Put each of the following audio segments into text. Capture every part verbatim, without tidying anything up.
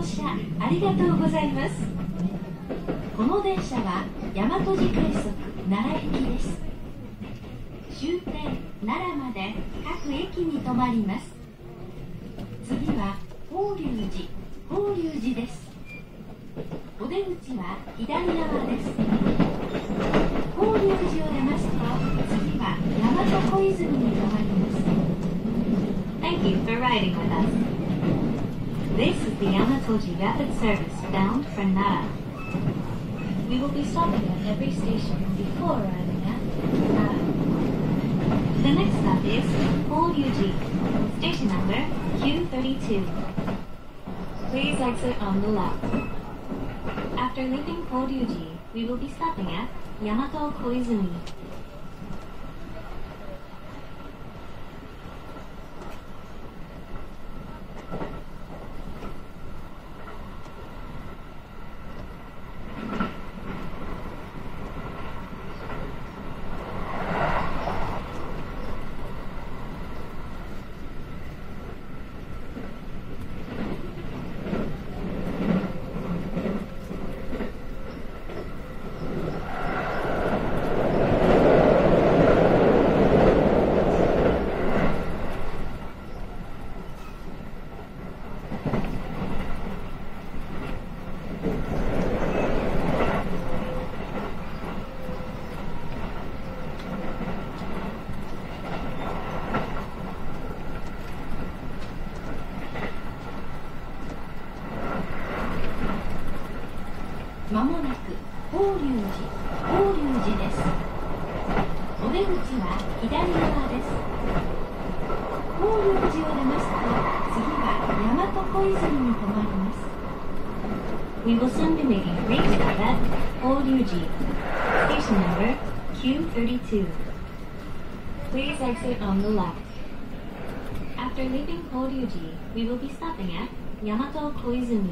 車ありがとうございます。この電車は大和路快速奈良行きです。終点奈良まで各駅に停まります。次は法隆寺法隆寺です。お出口は左側です。法隆寺を出ますと次は大和小泉に停まります。 Thank you for riding with us. This is the Yamatoji Rapid Service bound for Nara. We will be stopping at every station before arriving at Nara. The next stop is Horyuji, station number Q thirty-two. Please exit on the left. After leaving Horyuji, we will be stopping at Yamato Koizumi. まもなく法隆寺法隆寺です。お出口は左側です。法隆寺を出ますと次は大和小泉に停まります。 We will soon be making a great stop at Horyuji, station number Q thirty-two. Please exit on the left. After leaving Horyuji, we will be stopping at Yamato Koizumi.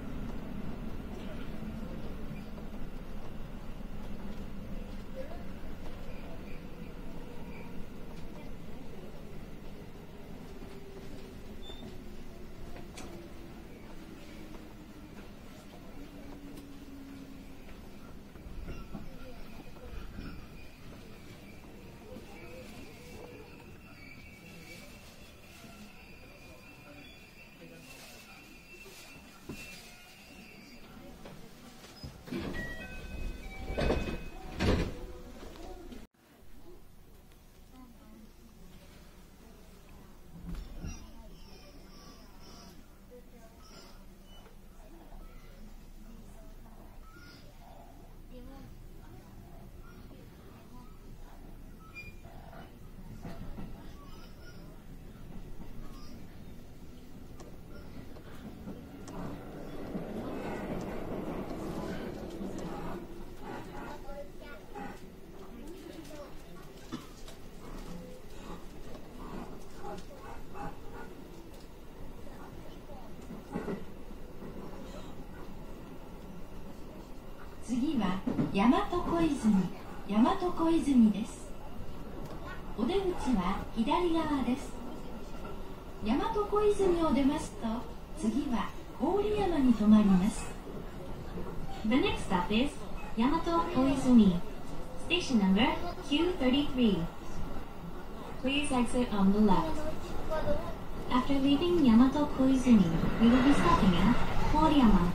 次は大和小泉大和小泉です。お出口は左側です。大和小泉を出ますと次は郡山に停まります。 The next stop is Yamato Koizumi, station number Q thirty-three. Please exit on the left. After leaving Yamato Koizumi, we will be stopping at Horiyama.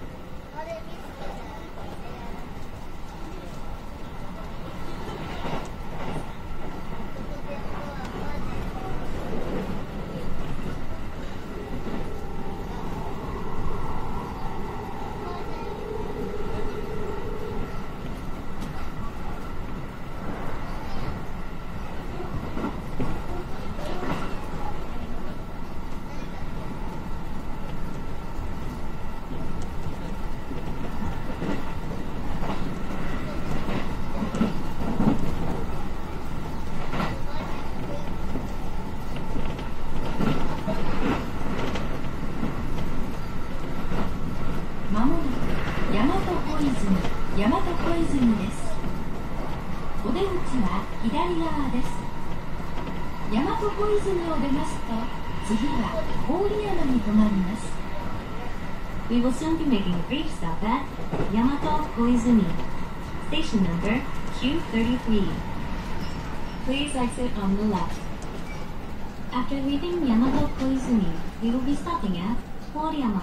大和小泉です。お出口は左側です。大和小泉を出ますと次は郡山に停まります。 We will soon be making a brief stop at Yamato Koizumi, station number Q thirty-three. Please exit on the left. After leaving Yamato Koizumi, we will be stopping at Horiyama.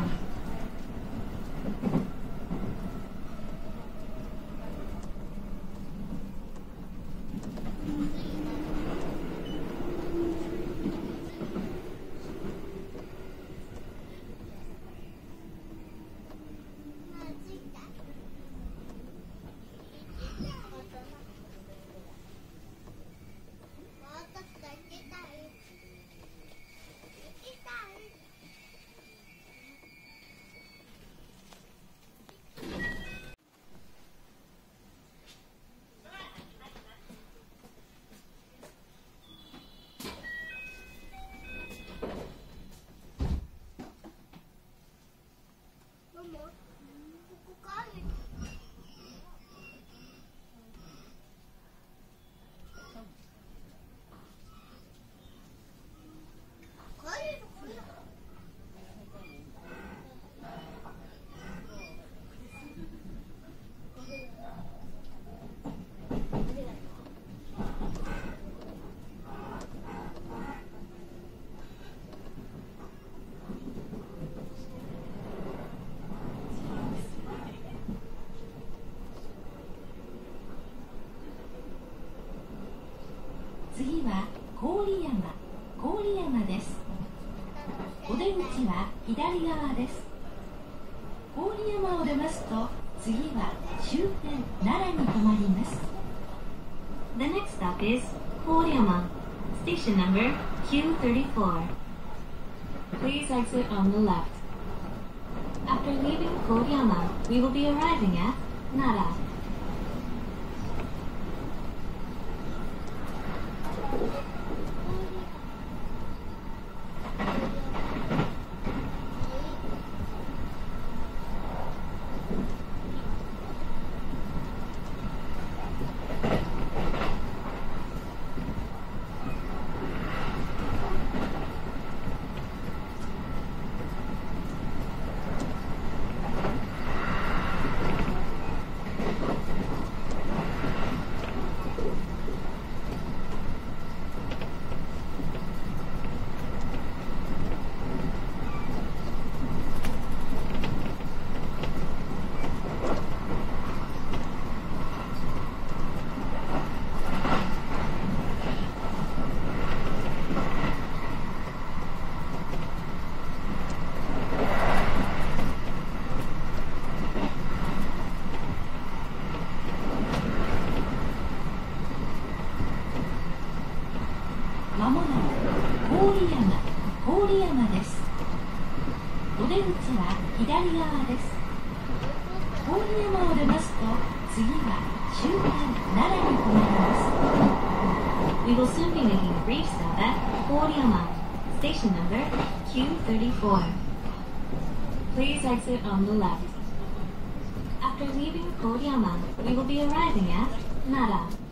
次は郡山、郡山です。お出口は左側です。郡山を出ますと、次は終点奈良に停まります。The next stop is Koriyama, station number Q thirty-four. Please exit on the left. After leaving Koriyama, we will be arriving at Nara. まもなく郡山、郡山です。お出口は左側です。郡山を出ますと、次は終点奈良に停まります。We will soon be making a brief stop at Koriyama, station number Q thirty-four. Please exit on the left. After leaving Koriyama, we will be arriving at Nara.